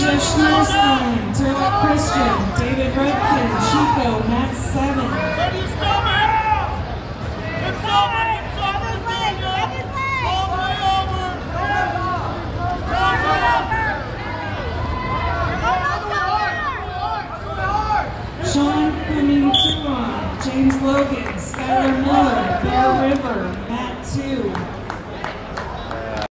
Schneerstein, Turlet Christian, David Redkin, Chico, Matt 7. Sean Fleming James Logan, Skylar Miller, Bear River, Matt 2.